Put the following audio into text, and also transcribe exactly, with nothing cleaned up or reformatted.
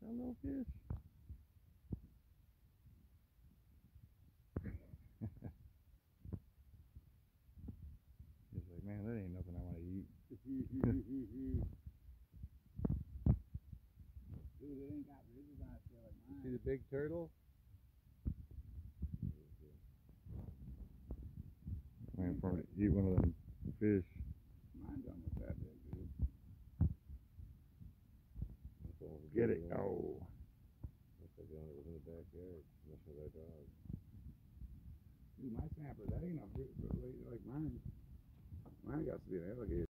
a little fish? He's like, man, that ain't nothing I want to eat. Dude, it ain't got ridges on it still like mine. See the big turtle? Waiting for him to eat one of them fish. Mine's almost that big, dude. Get it. Oh. Looks like the owner was in the backyard messing with our dog. Dude, my snapper, that ain't a like mine. Mine got to be an alligator.